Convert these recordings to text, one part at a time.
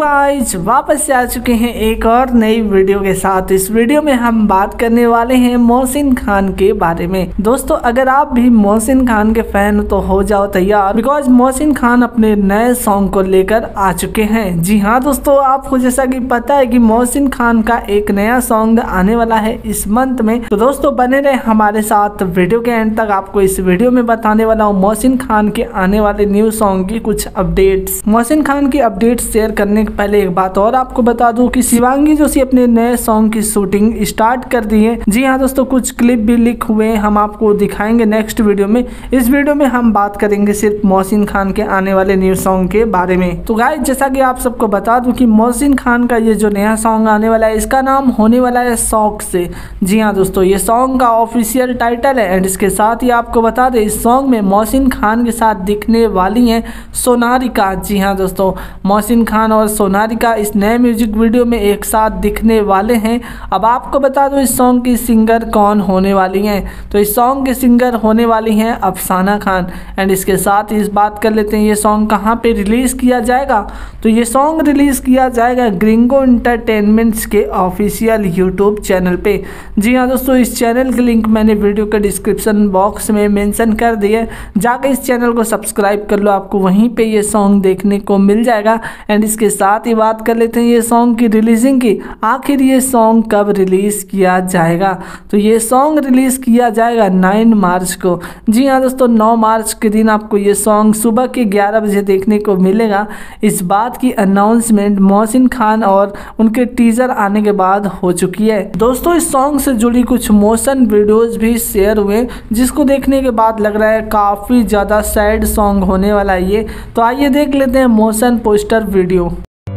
Guys वापस से आ चुके हैं एक और नई वीडियो के साथ। इस वीडियो में हम बात करने वाले हैं मोहसिन खान के बारे में। दोस्तों अगर आप भी मोहसिन खान के फैन तो हो जाओ तैयार, बिकॉज मोहसिन खान अपने नए सॉन्ग को लेकर आ चुके हैं। जी हाँ दोस्तों, आपको जैसा कि पता है कि मोहसिन खान का एक नया सॉन्ग आने वाला है इस मंथ में। तो दोस्तों बने रहे हमारे साथ वीडियो के एंड तक। आपको इस वीडियो में बताने वाला हूँ मोहसिन खान के आने वाले न्यू सॉन्ग की कुछ अपडेट्स। मोहसिन खान की अपडेट्स शेयर करने के पहले एक बात और आपको बता दूं कि शिवांगी जोशी अपने नए सॉन्ग की शूटिंग स्टार्ट कर दी है। जी हाँ दोस्तों, कुछ क्लिप भी लीक हुए हैं, हम आपको दिखाएंगे नेक्स्ट वीडियो में। इस वीडियो में हम बात करेंगे सिर्फ मोहसिन खान के आने वाले न्यू सॉन्ग के बारे में। तो गाइस जैसा कि आप सबको बता दूं कि मोहसिन खान का ये जो नया सॉन्ग आने वाला है इसका नाम होने वाला है शौक से। जी हाँ दोस्तों, ये सॉन्ग का ऑफिशियल टाइटल है। एंड इसके साथ ही आपको बता दें इस सॉन्ग में मोहसिन खान के साथ दिखने वाली है सोनारिका। जी हाँ दोस्तों, मोहसिन खान और सोनारिका इस नए म्यूजिक वीडियो में एक साथ दिखने वाले हैं। अब आपको बता दो इस सॉन्ग की सिंगर कौन होने वाली हैं। तो इस सॉन्ग के सिंगर होने वाली हैं अफसाना खान। एंड इसके साथ ही इस बात कर लेते हैं ये सॉन्ग कहाँ पे रिलीज़ किया जाएगा। तो ये सॉन्ग रिलीज़ किया जाएगा ग्रिंगो एंटरटेनमेंट्स के ऑफिशियल यूट्यूब चैनल पे। जी हाँ दोस्तों, इस चैनल की लिंक मैंने वीडियो के डिस्क्रिप्शन बॉक्स में मेंशन कर दी है, जाकर इस चैनल को सब्सक्राइब कर लो, आपको वहीं पे ये सॉन्ग देखने को मिल जाएगा। एंड इसके साथ ही बात कर लेते हैं ये सॉन्ग की रिलीजिंग की। आखिर ये सॉन्ग कब रिलीज़ किया जाएगा। तो ये सॉन्ग रिलीज़ किया जाएगा 9 मार्च को। जी हाँ दोस्तों, 9 मार्च के दिन आपको ये सॉन्ग सुबह के 11 बजे देखने को मिलेगा। इस बात की अनाउंसमेंट मोहसिन खान और उनके टीजर आने के बाद हो चुकी है। दोस्तों इस सॉन्ग से जुड़ी कुछ मोशन वीडियोज भी शेयर हुए, जिसको देखने के बाद लग रहा है काफ़ी ज़्यादा सैड सॉन्ग होने वाला है ये। तो आइए देख लेते हैं मोशन पोस्टर वीडियो।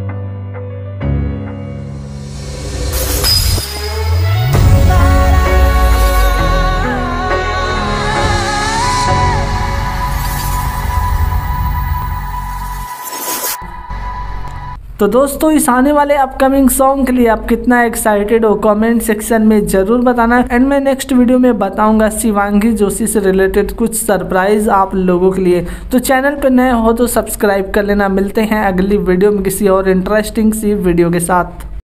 तो दोस्तों इस आने वाले अपकमिंग सॉन्ग के लिए आप कितना एक्साइटेड हो कमेंट सेक्शन में ज़रूर बताना। एंड मैं नेक्स्ट वीडियो में बताऊंगा शिवांगी जोशी से रिलेटेड कुछ सरप्राइज आप लोगों के लिए। तो चैनल पे नए हो तो सब्सक्राइब कर लेना। मिलते हैं अगली वीडियो में किसी और इंटरेस्टिंग सी वीडियो के साथ।